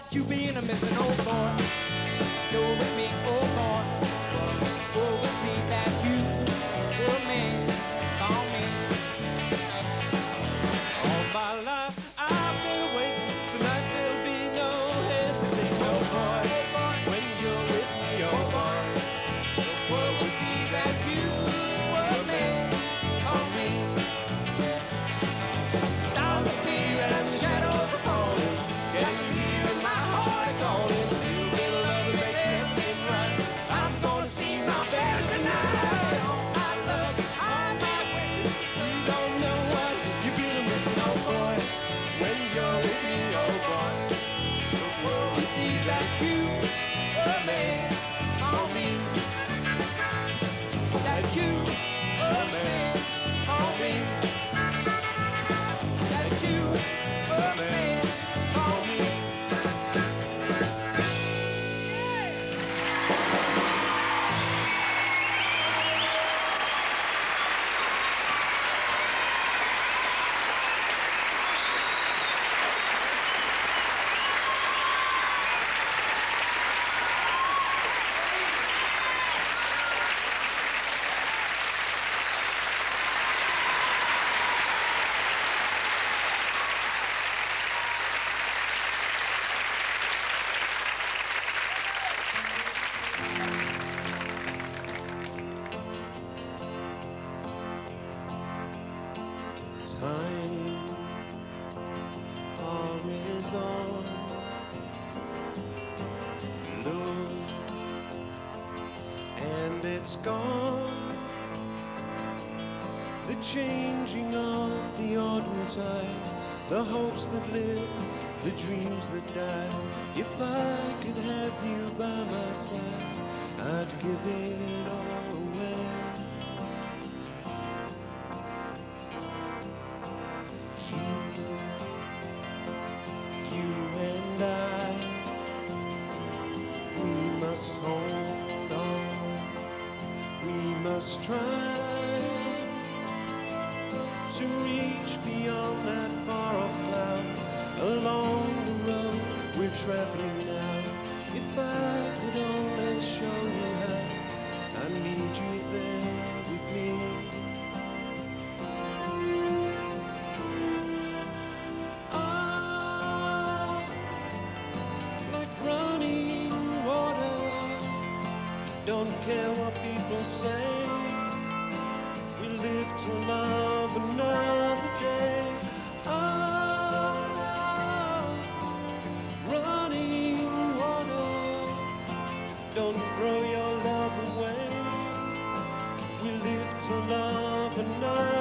about you being a missing old boy. Go with me, old boy. Oh, we'll see that you were a man on me. All my life I've been waiting. Tonight there'll be no hesitation, oh boy. When you're with me, oh boy, the world will see that you were a man on me. Stars appear and the shadows are falling. Got you here in my heart calling. You little love that makes everything right. I'm gonna see my best tonight. I love you, I'm not wishing. You don't know what you're gonna miss, oh boy. When you're with me, oh boy, the world will see that you were a man on me. That you were a man on me. That you were a man on me. Time horizon low, and it's gone. The changing of the autumn tide, the hopes that live, the dreams that die. If I could have you by my side, I'd give it all away. Try to reach beyond that far-off cloud along the road we're traveling now. If I could only show you how I need you there with me. Ah, like running water, don't care what people say. Live to love another day. Ah, running water, don't throw your love away. We live to love another